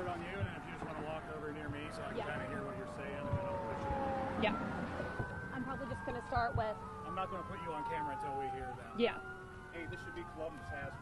start on you, and then if you just want to walk over near me so I can kind of hear what you're saying, and then I'll push you. Yeah. I'm probably just going to start with... I'm not going to put you on camera until we hear that. Yeah. Hey, this should be Columbus Hazard.